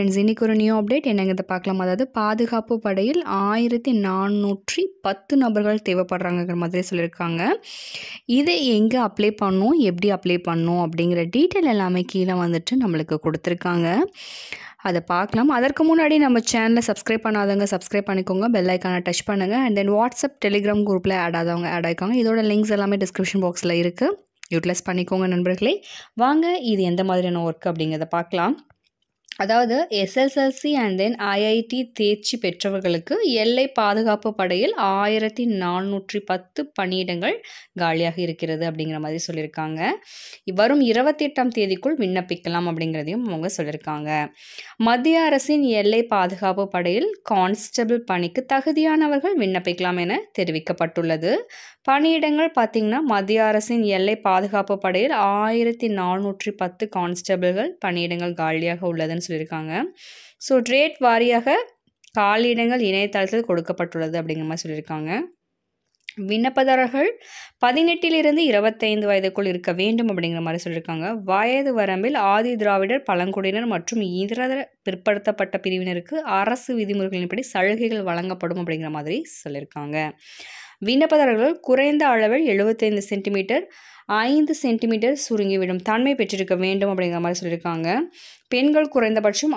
Friends, இன்றைக்கி ஒரு new update என்னங்கிறத பார்க்கலாம். அதாவது பாதுகாப்பு படையில் 1410 நபர்கள் தேவைப்படுறாங்கங்கிற மாதிரி சொல்லியிருக்காங்க. இதை எங்கே அப்ளை பண்ணணும், எப்படி அப்ளை பண்ணணும் அப்படிங்கிற டீட்டெயில் எல்லாமே கீழே வந்துட்டு நம்மளுக்கு கொடுத்துருக்காங்க. அதை பார்க்கலாம். அதற்கு முன்னாடி நம்ம சேனலை சப்ஸ்கிரைப் பண்ணாதவங்க சப்ஸ்கிரைப் பண்ணிக்கோங்க, பெல் ஐக்கானை டச் பண்ணுங்கள். அண்ட் தென் வாட்ஸ்அப் டெலிகிராம் குரூப்பில் ஆட் ஆகிருக்காங்க. இதோட லிங்க்ஸ் எல்லாமே டிஸ்கிரிப்ஷன் பாக்ஸில் இருக்குது, யூட்டிலைஸ் பண்ணிக்கோங்க நண்பர்களே. வாங்க இது எந்த மாதிரியான ஒர்க் அப்படிங்கிறத பார்க்கலாம். அதாவது எஸ்எஸ்எல்சி அண்ட் தென் ஐஐடி தேர்ச்சி பெற்றவர்களுக்கு எல்லை பாதுகாப்பு படையில் 1410 பணியிடங்கள் காலியாக இருக்கிறது அப்படிங்கிற மாதிரி சொல்லியிருக்காங்க. வரும் 28ஆம் தேதிக்குள் விண்ணப்பிக்கலாம் அப்படிங்கிறதையும் அவங்க சொல்லியிருக்காங்க. மத்திய அரசின் எல்லை பாதுகாப்பு படையில் கான்ஸ்டபிள் பணிக்கு தகுதியானவர்கள் விண்ணப்பிக்கலாம் என தெரிவிக்கப்பட்டுள்ளது. பணியிடங்கள் பார்த்திங்கன்னா, மத்திய அரசின் எல்லை பாதுகாப்பு படையில் 1410 கான்ஸ்டபிள்கள் பணியிடங்கள் காலியாக உள்ளதுன்னு சொல்லியிருக்காங்க. ஸோ ரேட் வாரியாக காலியிடங்கள் இணையதளத்தில் கொடுக்கப்பட்டுள்ளது அப்படிங்கிற மாதிரி சொல்லியிருக்காங்க. விண்ணப்பதாரர்கள் 18 to 25 வயதுக்குள் இருக்க வேண்டும் அப்படிங்கிற மாதிரி சொல்லியிருக்காங்க. வயது வரம்பில் ஆதி திராவிடர், பழங்குடியினர் மற்றும் இதர பிற்படுத்தப்பட்ட பிரிவினருக்கு அரசு விதிமுறைகளின்படி சலுகைகள் வழங்கப்படும் அப்படிங்கிற மாதிரி சொல்லியிருக்காங்க. விண்ணப்பதாரர்கள் குறைந்த அளவில் 75 சென்டிமீட்டர் 5 சென்டிமீட்டர் சுருங்கிவிடும் தன்மை பெற்றிருக்க வேண்டும் அப்படிங்கிற மாதிரி சொல்லியிருக்காங்க. பெண்கள் குறைந்தபட்சம்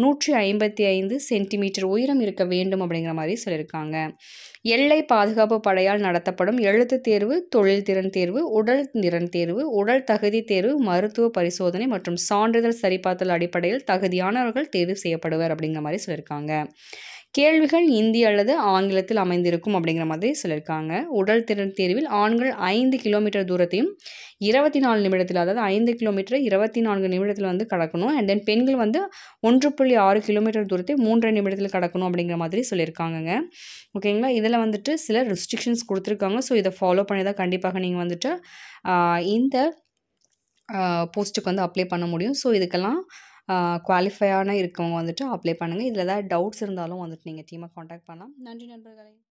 155 சென்டிமீட்டர் உயரம் இருக்க வேண்டும் அப்படிங்கிற மாதிரி சொல்லியிருக்காங்க. எல்லை பாதுகாப்பு படையால் நடத்தப்படும் எழுத்து தேர்வு, தொழில் திறன் தேர்வு, உடல் திறன் தேர்வு, உடல் தகுதி தேர்வு, மருத்துவ பரிசோதனை மற்றும் சான்றிதழ் சரிபார்த்தல் அடிப்படையில் தகுதியானவர்கள் தேர்வு செய்யப்படுவர் அப்படிங்கிற மாதிரி சொல்லியிருக்காங்க. கேள்விகள் இந்தி அல்லது ஆங்கிலத்தில் அமைந்திருக்கும் அப்படிங்கிற மாதிரி சொல்லியிருக்காங்க. உடல் திறன் தேர்வில் ஆண்கள் 5 கிலோமீட்டர் தூரத்தையும் 24 நிமிடத்தில், அதாவது 5 கிலோமீட்டர் 24 நிமிடத்தில் வந்து கடக்கணும். அண்ட் தென் பெண்கள் வந்து 1.6 கிலோமீட்டர் தூரத்தை 3 நிமிடத்தில் கடக்கணும் அப்படிங்கிற மாதிரி சொல்லியிருக்காங்கங்க. ஓகேங்களா. இதில் வந்துட்டு சில ரெஸ்ட்ரிக்ஷன்ஸ் கொடுத்துருக்காங்க. ஸோ இதை ஃபாலோ பண்ணி தான் கண்டிப்பாக நீங்கள் வந்துட்டு இந்த போஸ்ட்டுக்கு வந்து அப்ளை பண்ண முடியும். ஸோ இதுக்கெல்லாம் குவாலிஃபையான இருக்கவங்க வந்துட்டு அப்ளை பண்ணுங்கள். இதில் ஏதாவது டவுட்ஸ் இருந்தாலும் வந்துட்டு நீங்கள் டீமை காண்டாக்ட் பண்ணலாம். நன்றி நண்பர்களே.